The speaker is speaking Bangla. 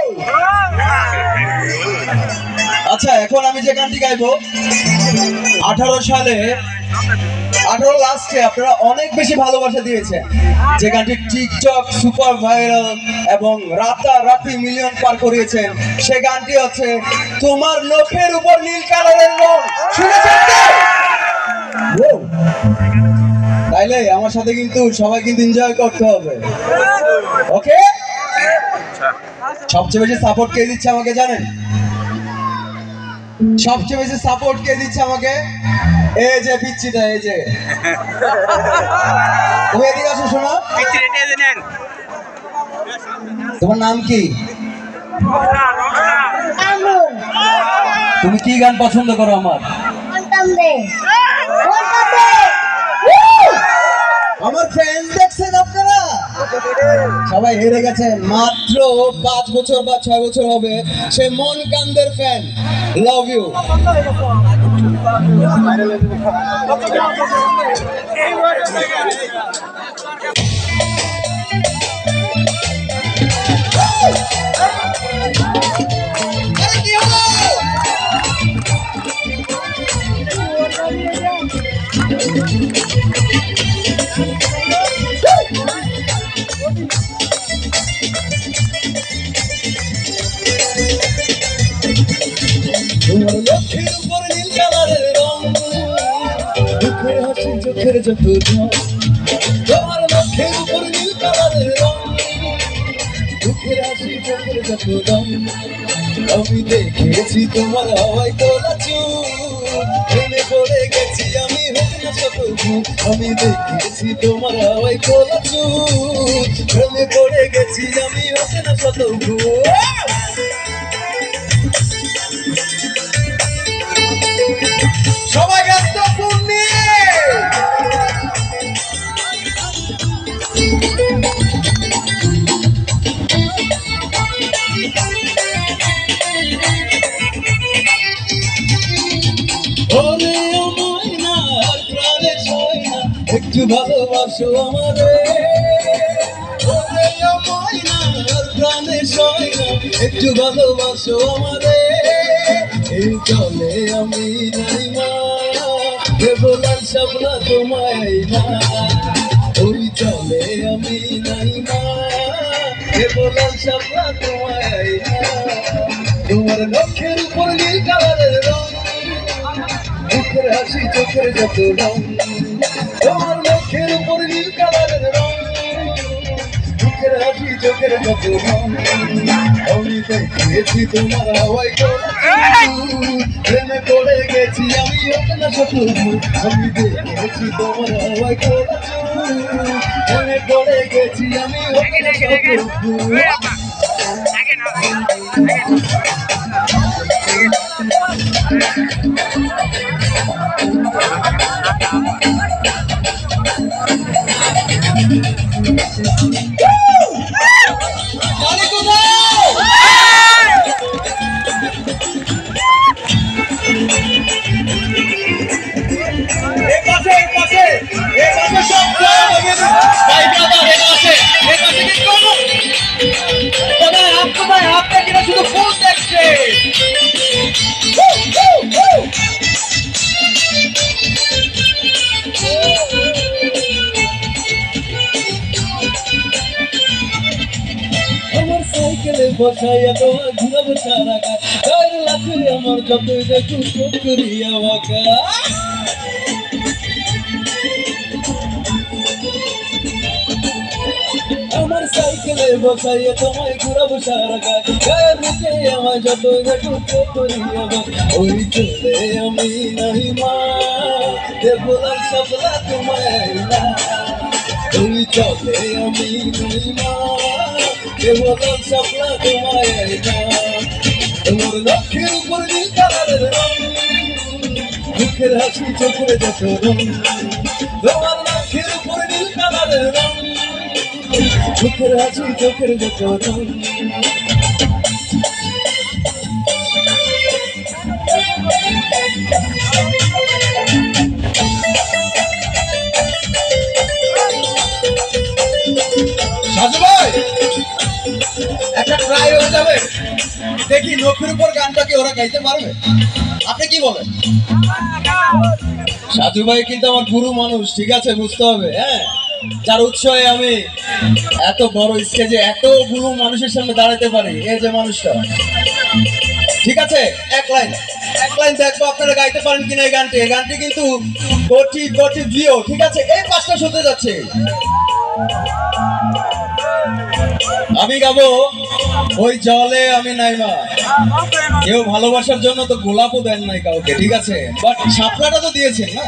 আচ্ছা, এখন আমি যে গানটি গাইবো 18 সালে 18 লাস্টে আপনারা অনেক বেশি ভালোবাসা দিয়েছেন, যে গানটি টিকটক সুপার ভাইরাল এবং রাতারাতি মিলিয়ন পার করিয়েছেন। সে গানটি হচ্ছে তোমার নখের উপর নীল কালারের রং। শুনেছেন তো? তাইলে আমার সাথে কিন্তু সবাই কিন্তু এনজয় করতে হবে, ওকে? সবচেয়ে বেশি সাপোর্ট কে দিচ্ছে আমাকে জানেন? সবচেয়ে বেশি সাপোর্ট কে দিচ্ছে আমাকে? এই যে পিচ্চিটা, এই যে তুমি এদিকে আসো। শোনো, তোমার নাম কি? তুমি কি গান পছন্দ করো? আমার ফ্রেন্ড দেখছেন আপনারা সবাই হেরে গেছেন। মাত্র 5 বছর বা 6 বছর হবে সে মন কান্দের ফ্যান। Love you. তোমার লক্ষ্যের উপর নীল কালারের রং, দুঃখের হাসি চোখের যত রং। তোমার লক্ষ্যের উপর নীল কালারের রং, দুঃখের হাসি চোখের যত রং। আমি দেখেছি তোমার হাওয়ায় তোলা চুল, প্রেমে পড়ে গেছি আমি, হোক না শত ভুল। আমি দেখেছি তোমার হাওয়ায় তোলা চুল, প্রেমে পড়ে গেছি আমি, হোক না শত ভুল। সবাই ব্যস্ত শুননি। ওরে আমায় না আর প্রাণে ছয় না, একটু ভালোবাসো আমারে। ওরে আমায় না আর প্রাণে ছয় না, একটু ভালোবাসো আমারে। এই চলে আমি নাই মা, বলার স্বপ্না তোমায় না। ওই চলে আমি নাই মা, বলার স্বপ্না তোমায় না। তোমার লক্ষ্যের উপর নীল কালারের রং, দুঃখের হাসি চোখের যত রং। তোমার লক্ষ্যের উপর নীল কালারের রং, দুঃখের হাসি চোখের যত রং। আমি দেখেছি তোমার হাওয়ায় তোলা চুল, প্রেমে পড়ে গেছি আমি, হোক না শত ভুল। আমি দেখেছি তোমার হাওয়ায় তোলা চুল, প্রেমে পড়ে গেছি আমি, হোক না শত ভুল। শুধু ফুল দেখছে। আমার সাইকেলে বসাইয়া তোমার ঘুরাবো সারা গাছ, গায়ের লাঠি আমার যতই দেখু চোখ করিয়া বাঁকা। আমার সাইকেলে বসাইয়া তোমায় ঘুরাবো সারা গাছ, গায়ের মুখে আমার যতই দেখু চোখ করিয়া বাঁকা। ওই চলে আমি নাই মা, বলার স্বপ্না তোমায় না। ওই চলে আমি নাই মা, বলার স্বপ্না তোমায় না। তোমার লক্ষ্যের উপর নীল কালারের রং, দুঃখের হাসি চোখের যত রং। তোমার লক্ষ্যের উপর নীল কালারের রং, দুঃখের হাসি চোখের যত রং। সাজু ভাই একটা ট্রাই হয়ে যাবে। তাহলে দেখি নখের উপর গানটা কি ওরা গাইতে পারবে? আপনি কি বলেন? সাজু ভাই কিন্তু আমার গুরু মানুষ, ঠিক আছে, বুঝতে হবে। হ্যাঁ, যার উৎসাহে আমি এত বড় স্টেজে এতগুলো মানুষের সামনে দাঁড়াতে পারি, এই যে মানুষটা। ঠিক আছে, এক লাইন দেখবো আপনারা গাইতে পারেন কিনা এই গানটি। এই গানটি কিন্তু কোটি কোটি ভিউ, ঠিক আছে। এই পাঁচটা শুনতে যাচ্ছে, আমি গাবো ওই জলে আমি নাইমা। কেউ ভালোবাসার জন্য তো গোলাপও দেন নাই কাউকে, ঠিক আছে, বাট শাপলাটা তো দিয়েছেন না।